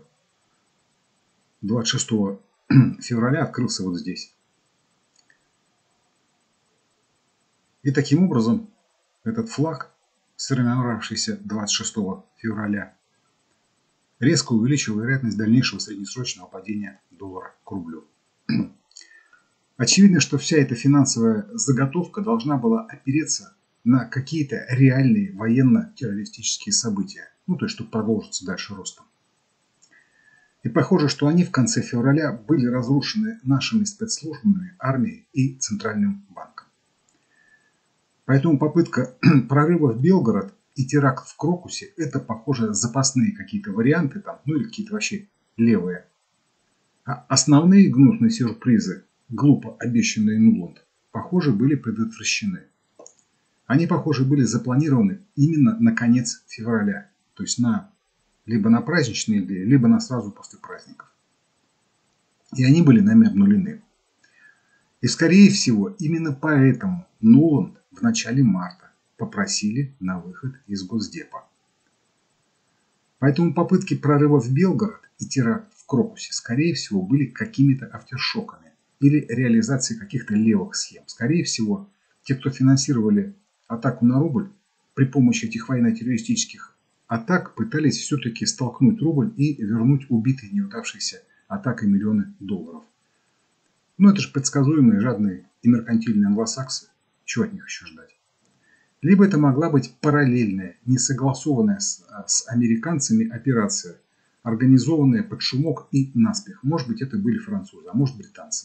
26 февраля открылся вот здесь. И таким образом этот флаг, сформировавшийся 26 февраля, резко увеличил вероятность дальнейшего среднесрочного падения доллара к рублю. Очевидно, что вся эта финансовая заготовка должна была опереться на какие-то реальные военно-террористические события. Ну, то есть, чтобы продолжиться дальше ростом. И похоже, что они в конце февраля были разрушены нашими спецслужбами, армией и Центральным банком. Поэтому попытка прорыва в Белгород и теракт в Крокусе – это, похоже, запасные какие-то варианты, там, ну или какие-то вообще левые. А основные гнусные сюрпризы, глупо обещанные Нуланд, похоже, были предотвращены. Они, похоже, были запланированы именно на конец февраля, то есть либо на праздничные дни, либо на сразу после праздников. И они были нами обнулены. И, скорее всего, именно поэтому Нуланд в начале марта попросили на выход из Госдепа. Поэтому попытки прорыва в Белгород и теракт в Крокусе, скорее всего, были какими-то афтершоками или реализацией каких-то левых схем. Скорее всего, те, кто финансировали атаку на рубль, при помощи этих военно-террористических атак пытались все-таки столкнуть рубль и вернуть убитые неудавшиеся атакой миллионы долларов. Но это же предсказуемые, жадные и меркантильные англосаксы. Чего от них еще ждать? Либо это могла быть параллельная, несогласованная с американцами операция, организованная под шумок и наспех. Может быть, это были французы, а может, британцы.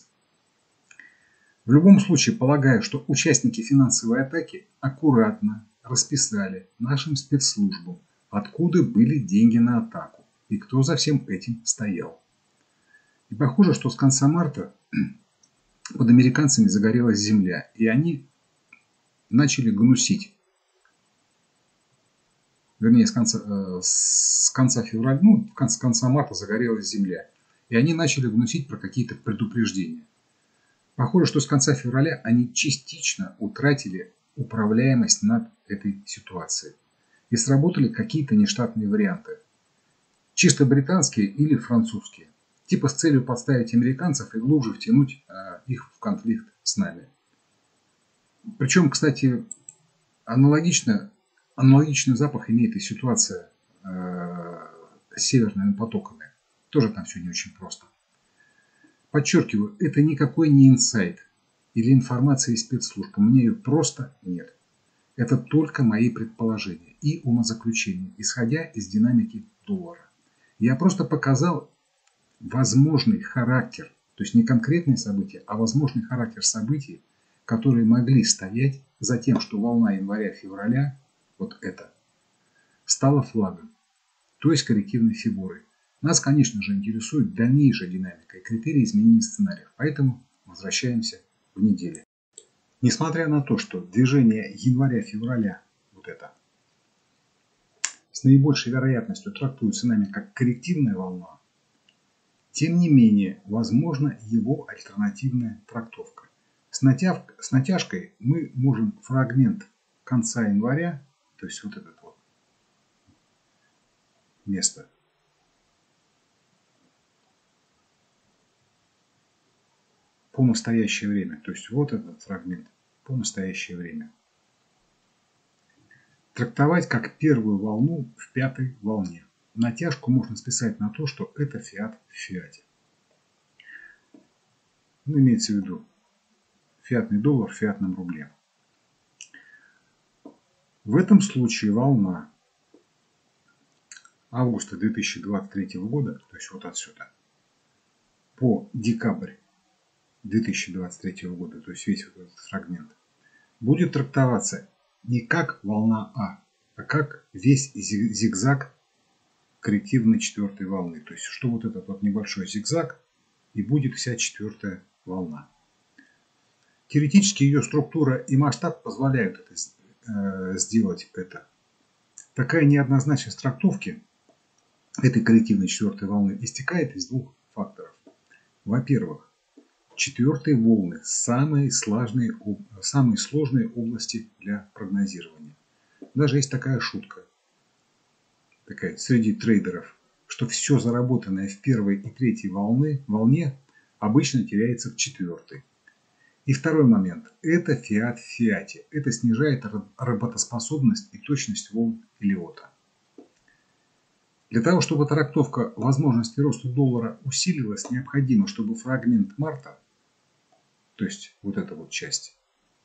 В любом случае, полагаю, что участники финансовой атаки аккуратно расписали нашим спецслужбам, откуда были деньги на атаку и кто за всем этим стоял. И похоже, что с конца марта под американцами загорелась земля, и они начали гнусить. Вернее, с конца февраля, с конца марта загорелась земля. И они начали гнусить про какие-то предупреждения. Похоже, что с конца февраля они частично утратили управляемость над этой ситуацией. И сработали какие-то нештатные варианты. Чисто британские или французские. Типа с целью подставить американцев и глубже втянуть их в конфликт с нами. Причем, кстати, аналогичный запах имеет и ситуация с северными потоками. Тоже там все не очень просто. Подчеркиваю, это никакой не инсайт или информация из спецслужб. У меня ее просто нет. Это только мои предположения и умозаключения, исходя из динамики доллара. Я просто показал возможный характер, то есть не конкретные события, а возможный характер событий, которые могли стоять за тем, что волна января-февраля, вот это, стала флагом, то есть коррективной фигурой. Нас, конечно же, интересует дальнейшая динамика и критерии изменения сценариев, поэтому возвращаемся в неделю. Несмотря на то, что движение января-февраля, вот это, с наибольшей вероятностью трактуется нами как коррективная волна, тем не менее, возможна его альтернативная трактовка. С натяжкой мы можем фрагмент конца января, то есть вот этот вот место, по настоящее время, то есть вот этот фрагмент по настоящее время, трактовать как первую волну в пятой волне. Натяжку можно списать на то, что это фиат в фиате. Ну, имеется в виду фиатный доллар в фиатном рубле. В этом случае волна августа 2023 года, то есть вот отсюда, по декабрь 2023 года, то есть весь вот этот фрагмент, будет трактоваться не как волна а как весь зигзаг коррективной четвертой волны. То есть, что вот этот вот небольшой зигзаг и будет вся четвертая волна. Теоретически ее структура и масштаб позволяют сделать это. Такая неоднозначность трактовки этой коррективной четвертой волны истекает из двух факторов. Во-первых, четвертые волны самые сложные области для прогнозирования. Даже есть такая шутка среди трейдеров, что все заработанное в первой и третьей волне обычно теряется в четвертой. И второй момент – это фиат в фиате. Это снижает работоспособность и точность волн Эллиота. Для того, чтобы трактовка возможности роста доллара усилилась, необходимо, чтобы фрагмент марта, то есть вот эта вот часть,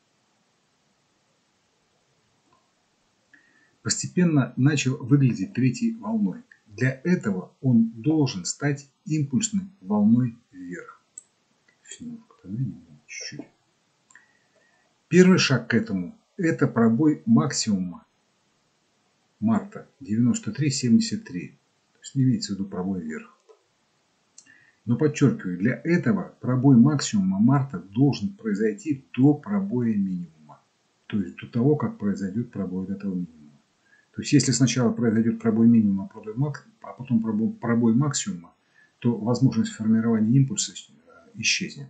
постепенно начал выглядеть третьей волной. Для этого он должен стать импульсной волной вверх. Чуть-чуть. Первый шаг к этому – это пробой максимума марта 93.73. То есть имеется в виду пробой вверх. Но подчеркиваю, для этого пробой максимума марта должен произойти до пробоя минимума. То есть до того, как произойдет пробой этого минимума. То есть если сначала произойдет пробой минимума, а потом пробой максимума, то возможность формирования импульса исчезнет.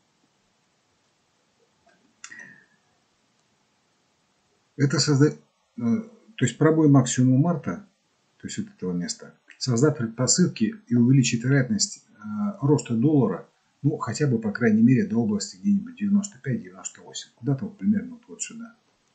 Это то есть пробой максимума марта, то есть вот этого места, создаст предпосылки и увеличит вероятность роста доллара, ну, хотя бы, по крайней мере, до области где-нибудь 95-98, куда-то вот примерно вот сюда.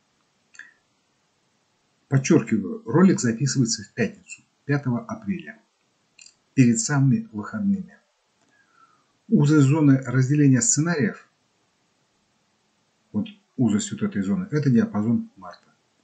Подчеркиваю, ролик записывается в пятницу, 5 апреля, перед самыми выходными. Узость зоны разделения сценариев, вот узость вот этой зоны, это диапазон марта.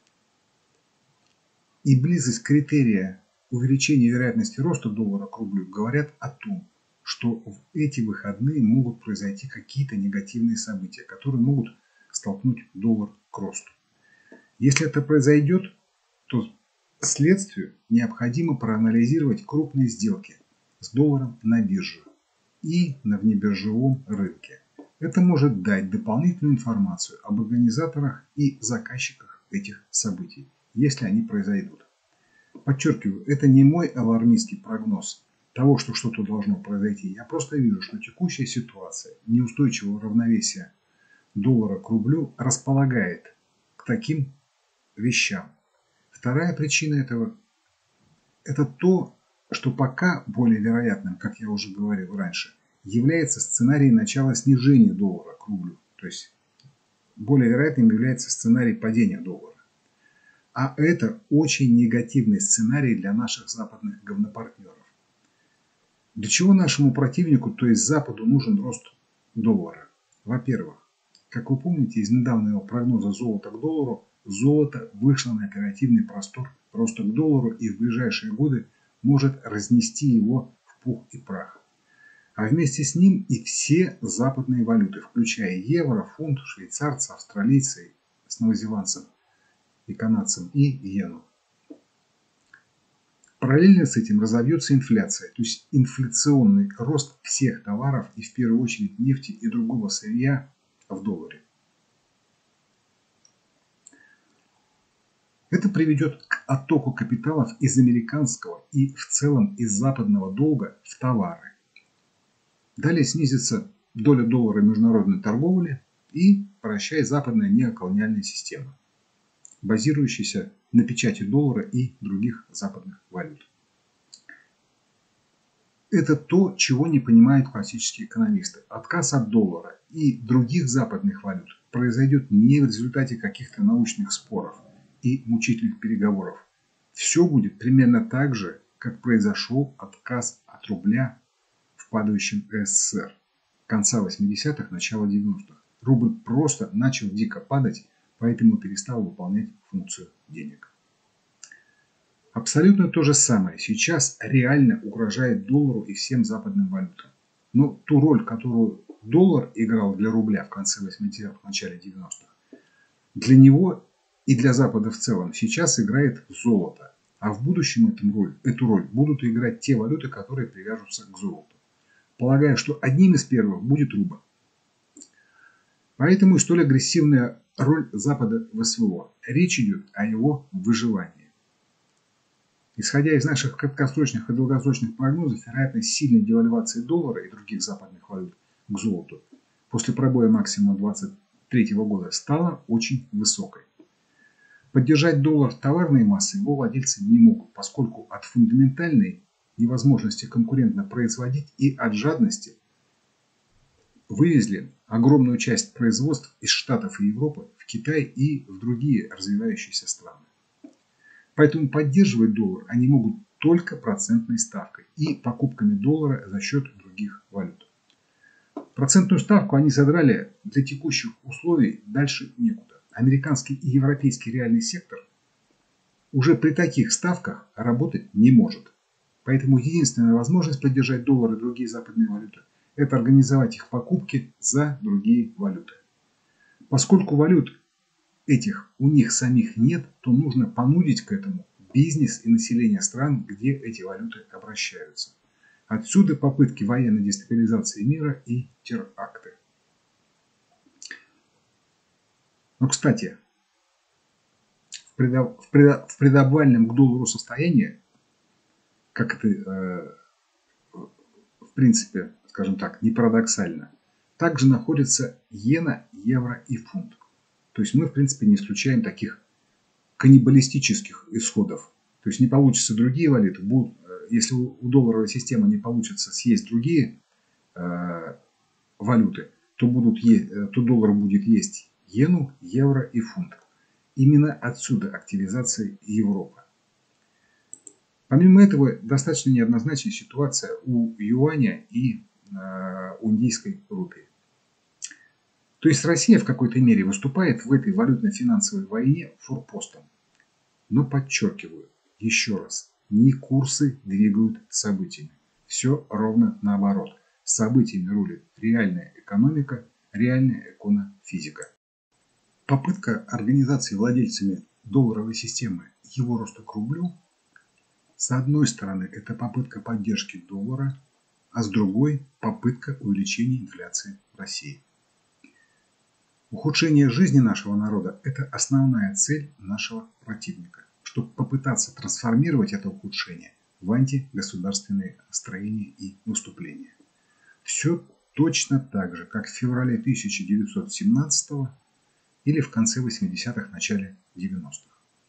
И близость критерия увеличения вероятности роста доллара к рублю говорят о том, что в эти выходные могут произойти какие-то негативные события, которые могут столкнуть доллар к росту. Если это произойдет, то следствию необходимо проанализировать крупные сделки с долларом на бирже и на внебиржевом рынке. Это может дать дополнительную информацию об организаторах и заказчиках этих событий, если они произойдут. Подчеркиваю, это не мой алармистский прогноз того, что что-то должно произойти. Я просто вижу, что текущая ситуация неустойчивого равновесия доллара к рублю располагает к таким вещам. Вторая причина этого – это то, что пока более вероятным, как я уже говорил раньше, является сценарий начала снижения доллара к рублю. То есть более вероятным является сценарий падения доллара. А это очень негативный сценарий для наших западных говнопартнеров. Для чего нашему противнику, то есть Западу, нужен рост доллара? Во-первых, как вы помните из недавнего прогноза золота к доллару, золото вышло на оперативный простор роста к доллару и в ближайшие годы может разнести его в пух и прах. а вместе с ним и все западные валюты, включая евро, фунт, швейцарца, австралийца, с новозеландцем и канадцем и иену. Параллельно с этим разовьется инфляция, то есть инфляционный рост всех товаров и в первую очередь нефти и другого сырья в долларе. Это приведет к оттоку капиталов из американского и в целом из западного долга в товары. Далее снизится доля доллара в международной торговле и прощай западная неоколониальная система, базирующаяся на печати доллара и других западных валют. Это то, чего не понимают классические экономисты. Отказ от доллара и других западных валют произойдет не в результате каких-то научных споров и мучительных переговоров. Все будет примерно так же, как произошел отказ от рубля в падающем СССР конца 80-х, начала 90-х. Рубль просто начал дико падать, поэтому перестал выполнять функцию денег. Абсолютно то же самое сейчас реально угрожает доллару и всем западным валютам. Но ту роль, которую доллар играл для рубля в конце 80-х, в начале 90-х, для него и для Запада в целом сейчас играет золото. А в будущем эту роль будут играть те валюты, которые привяжутся к золоту. Полагаю, что одним из первых будет рубль. Поэтому и столь агрессивная роль Запада в СВО. Речь идет о его выживании. Исходя из наших краткосрочных и долгосрочных прогнозов, вероятность сильной девальвации доллара и других западных валют к золоту после пробоя максимума 2023 года стала очень высокой. Поддержать доллар товарной массой его владельцы не могут, поскольку от фундаментальной невозможности конкурентно производить и от жадности вывезли огромную часть производств из Штатов и Европы в Китай и в другие развивающиеся страны. Поэтому поддерживать доллар они могут только процентной ставкой и покупками доллара за счет других валют. Процентную ставку они задрали для текущих условий дальше некуда. Американский и европейский реальный сектор уже при таких ставках работать не может. Поэтому единственная возможность поддержать доллар и другие западные валюты – это организовать их покупки за другие валюты. Поскольку валют этих у них самих нет, то нужно понудить к этому бизнес и население стран, где эти валюты обращаются. Отсюда попытки военной дестабилизации мира и теракты. Но, кстати, в предобвальном к доллару состоянии, как это в принципе, скажем так, не парадоксально, также находятся иена, евро и фунт. То есть мы, в принципе, не исключаем таких каннибалистических исходов. То есть не получится другие валюты, будут, если у долларовой системы не получится съесть другие валюты, то доллар будет есть иену, евро и фунт. Именно отсюда активизация Европы. Помимо этого, достаточно неоднозначная ситуация у юаня и у индийской рупии. То есть Россия в какой-то мере выступает в этой валютно-финансовой войне форпостом. Но подчеркиваю еще раз, не курсы двигают событиями. Все ровно наоборот. Событиями рулит реальная экономика, реальная эконофизика. Попытка организации владельцами долларовой системы его роста к рублю, с одной стороны, это попытка поддержки доллара, а с другой – попытка увеличения инфляции в России. Ухудшение жизни нашего народа – это основная цель нашего противника, чтобы попытаться трансформировать это ухудшение в антигосударственные настроения и выступления. Все точно так же, как в феврале 1917 или в конце 80-х, начале 90-х.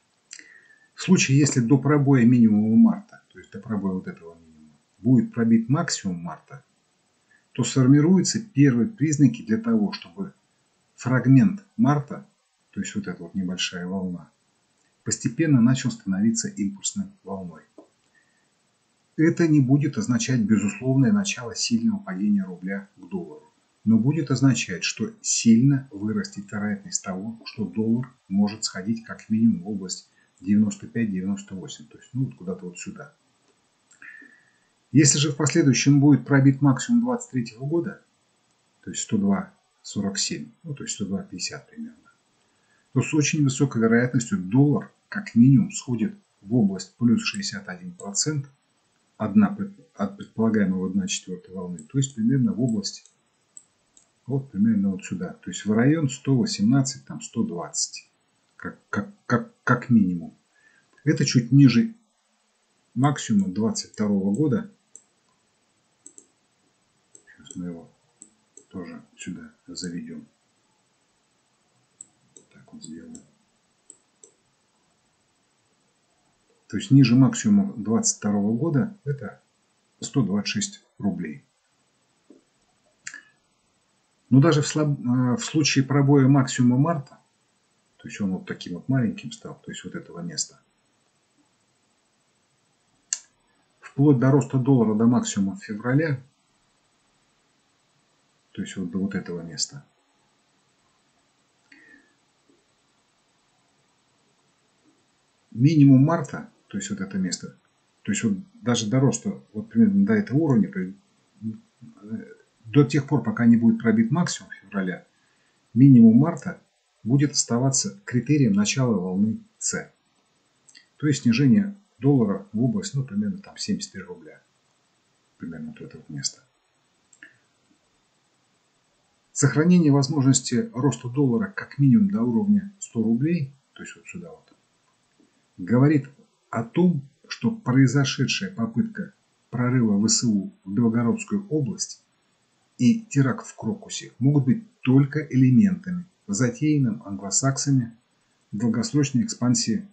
В случае, если до пробоя минимума марта, то есть до пробоя вот этого минимума, будет пробит максимум марта, то сформируются первые признаки для того, чтобы фрагмент марта, то есть вот эта вот небольшая волна, постепенно начал становиться импульсной волной. Это не будет означать безусловное начало сильного падения рубля к доллару, но будет означать, что сильно вырастет вероятность того, что доллар может сходить как минимум в область 95-98, то есть вот куда-то вот сюда. Если же в последующем будет пробит максимум 2023 года, то есть 102,47, ну то есть 102,50 примерно, то с очень высокой вероятностью доллар как минимум сходит в область плюс 61% от предполагаемого дна четвертой волны, то есть примерно в область, вот примерно вот сюда, то есть в район 118, там 120, как минимум. Это чуть ниже максимума 22 года. Сейчас мы его тоже сюда заведем. Так вот сделаем. То есть ниже максимума 22 года это 126 рублей. Но даже в случае пробоя максимума марта, то есть он вот таким вот маленьким стал, то есть вот этого места, вплоть до роста доллара до максимума февраля, то есть вот до вот этого места, минимум марта, то есть вот это место, то есть вот даже до роста вот примерно до этого уровня, то есть до тех пор, пока не будет пробит максимум февраля, минимум марта будет оставаться критерием начала волны С. То есть снижение доллара в область, ну, примерно там 73 рубля. Примерно вот это вот место. Сохранение возможности роста доллара как минимум до уровня 100 рублей, то есть вот сюда вот, говорит о том, что произошедшая попытка прорыва ВСУ в Белгородскую область и теракт в Крокусе могут быть только элементами затеянным англосаксами долгосрочной экспансии,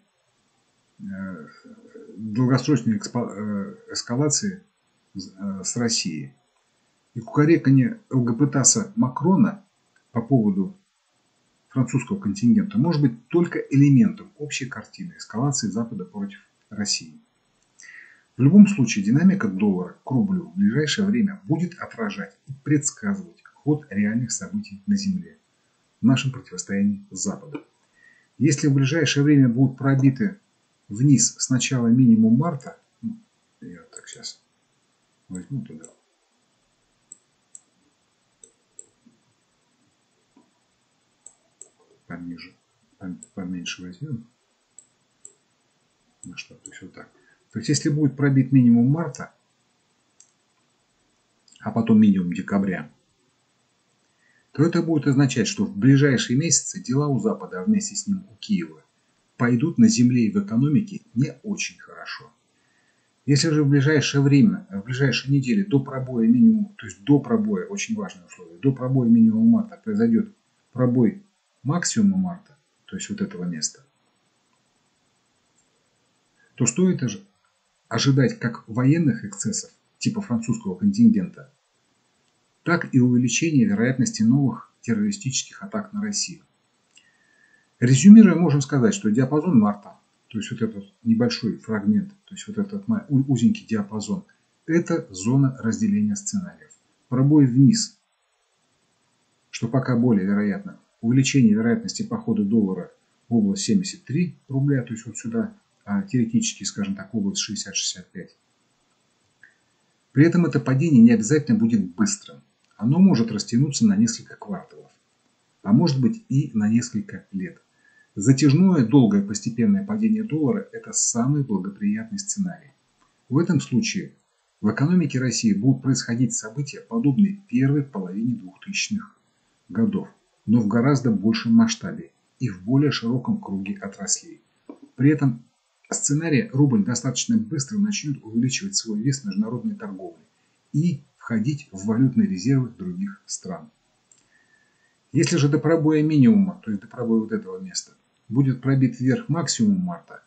долгосрочной эскалации с Россией. И кукареканье ЛГБТаса Макрона по поводу французского контингента может быть только элементом общей картины эскалации Запада против России. В любом случае динамика доллара к рублю в ближайшее время будет отражать и предсказывать ход реальных событий на Земле в нашем противостоянии с Западом. Если в ближайшее время будут пробиты вниз сначала минимум марта, я так сейчас возьму туда, пониже, поменьше возьмем, масштаб, то есть вот так. То есть если будет пробит минимум марта, а потом минимум декабря, то это будет означать, что в ближайшие месяцы дела у Запада, а вместе с ним у Киева, пойдут на земле и в экономике не очень хорошо. Если же в ближайшее время, в ближайшие недели до пробоя минимума, то есть до пробоя, очень важное условие, до пробоя минимума марта произойдет пробой максимума марта, то есть вот этого места, то стоит ожидать как военных эксцессов типа французского контингента, так и увеличения вероятности новых террористических атак на Россию. Резюмируя, можем сказать, что диапазон марта, то есть вот этот небольшой фрагмент, то есть вот этот узенький диапазон, это зона разделения сценариев. Пробой вниз, что пока более вероятно, увеличение вероятности похода доллара в область 73 рубля, то есть вот сюда, а теоретически, скажем так, в область 60-65. При этом это падение не обязательно будет быстрым. Оно может растянуться на несколько кварталов, а может быть и на несколько лет. Затяжное, долгое постепенное падение доллара – это самый благоприятный сценарий. В этом случае в экономике России будут происходить события, подобные первой половине 2000-х годов, но в гораздо большем масштабе и в более широком круге отраслей. При этом сценарий рубль достаточно быстро начнет увеличивать свой вес в международной торговле и входить в валютные резервы других стран. Если же до пробоя минимума, то есть до пробоя вот этого места, будет пробит вверх максимум марта,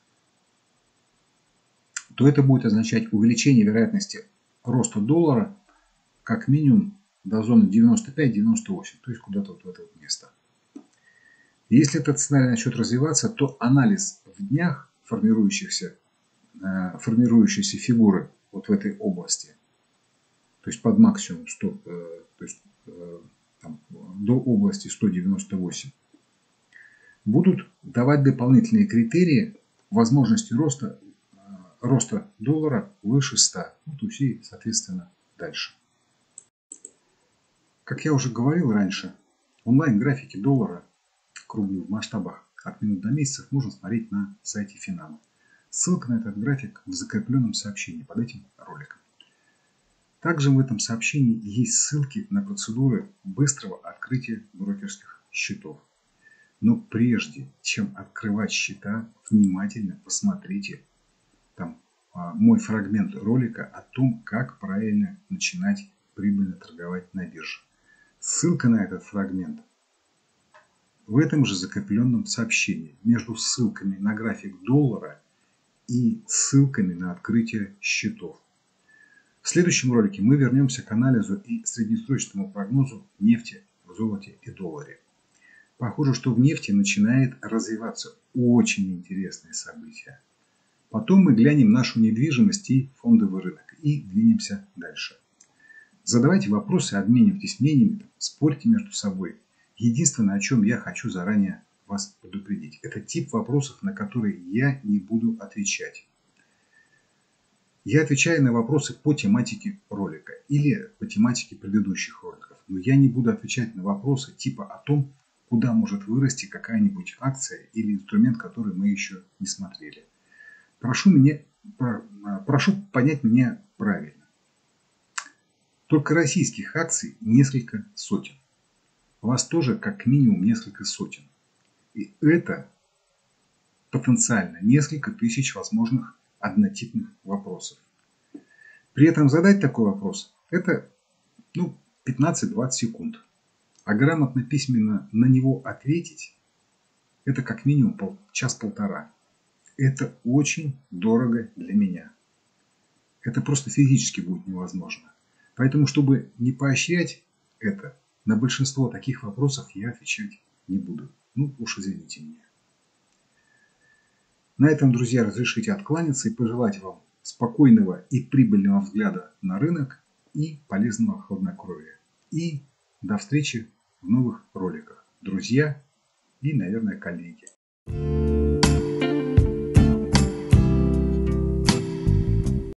то это будет означать увеличение вероятности роста доллара как минимум до зоны 95-98, то есть куда-то вот в это вот место. Если этот сценарий начнет развиваться, то анализ в днях формирующейся фигуры вот в этой области, то есть под максимум 100, то есть там, до области 198, будут давать дополнительные критерии возможности роста роста доллара выше 100. Ну, то есть и, соответственно, дальше. Как я уже говорил раньше, онлайн-графики доллара к рублю в масштабах от минут до месяцев можно смотреть на сайте Финама. Ссылка на этот график в закрепленном сообщении под этим роликом. Также в этом сообщении есть ссылки на процедуры быстрого открытия брокерских счетов. Но прежде чем открывать счета, внимательно посмотрите там мой фрагмент ролика о том, как правильно начинать прибыльно торговать на бирже. Ссылка на этот фрагмент в этом же закрепленном сообщении между ссылками на график доллара и ссылками на открытие счетов. В следующем ролике мы вернемся к анализу и среднесрочному прогнозу нефти в золоте и долларе. Похоже, что в нефти начинает развиваться очень интересные события. Потом мы глянем нашу недвижимость и фондовый рынок и двинемся дальше. Задавайте вопросы, обменивайтесь мнениями, спорьте между собой. Единственное, о чем я хочу заранее вас предупредить, это тип вопросов, на которые я не буду отвечать. Я отвечаю на вопросы по тематике ролика или по тематике предыдущих роликов, но я не буду отвечать на вопросы типа о том, куда может вырасти какая-нибудь акция или инструмент, который мы еще не смотрели. Прошу понять меня правильно. Только российских акций несколько сотен. У вас тоже как минимум несколько сотен. И это потенциально несколько тысяч возможных однотипных вопросов. При этом задать такой вопрос – это 15-20 секунд. А грамотно письменно на него ответить – это как минимум час-полтора. Это очень дорого для меня. Это просто физически будет невозможно. Поэтому, чтобы не поощрять это, на большинство таких вопросов я отвечать не буду. Ну уж извините меня. На этом, друзья, разрешите откланяться и пожелать вам спокойного и прибыльного взгляда на рынок и полезного хладнокровия. И до встречи в новых роликах, друзья и, наверное, коллеги.